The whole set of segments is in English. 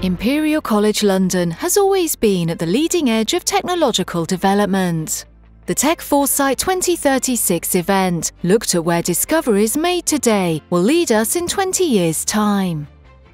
Imperial College London has always been at the leading edge of technological development. The TechForesight 2036 event looked at where discoveries made today will lead us in 20 years' time.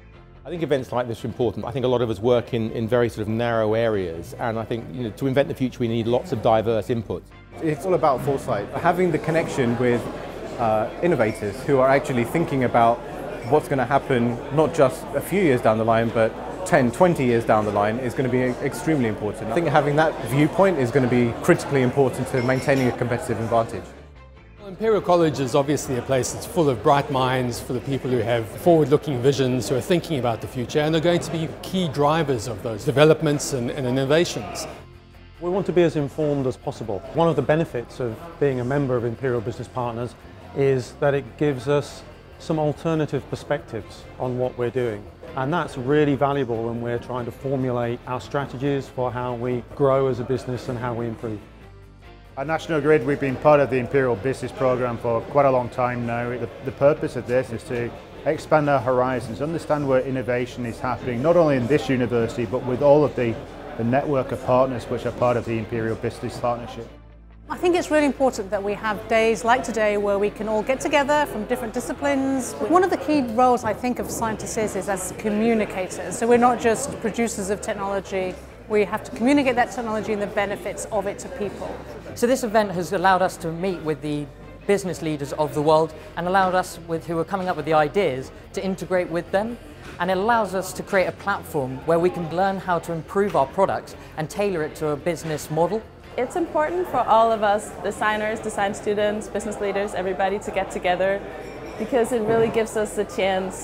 I think events like this are important. I think a lot of us work in very sort of narrow areas, and I think to invent the future we need lots of diverse inputs. It's all about foresight, having the connection with innovators who are actually thinking about what's going to happen not just a few years down the line, but 10, 20 years down the line is going to be extremely important. I think having that viewpoint is going to be critically important to maintaining a competitive advantage. Well, Imperial College is obviously a place that's full of bright minds, full of people who have forward-looking visions, who are thinking about the future and are going to be key drivers of those developments and innovations. We want to be as informed as possible. One of the benefits of being a member of Imperial Business Partners is that it gives us some alternative perspectives on what we're doing. And that's really valuable when we're trying to formulate our strategies for how we grow as a business and how we improve. At National Grid, we've been part of the Imperial Business Programme for quite a long time now. The purpose of this is to expand our horizons, understand where innovation is happening, not only in this university, but with all of the network of partners which are part of the Imperial Business Partnership. I think it's really important that we have days like today where we can all get together from different disciplines. One of the key roles I think of scientists is as communicators. So we're not just producers of technology, we have to communicate that technology and the benefits of it to people. So this event has allowed us to meet with the business leaders of the world and allowed us who are coming up with the ideas to integrate with them. And it allows us to create a platform where we can learn how to improve our products and tailor it to a business model. It's important for all of us, designers, design students, business leaders, everybody to get together because it really gives us the chance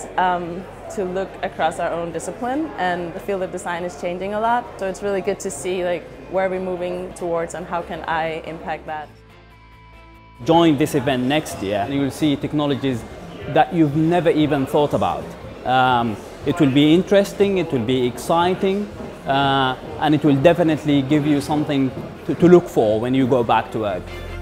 to look across our own discipline, and the field of design is changing a lot. So it's really good to see where we're moving towards and how can I impact that. Join this event next year and you will see technologies that you've never even thought about. It will be interesting, it will be exciting, and it will definitely give you something to look for when you go back to work.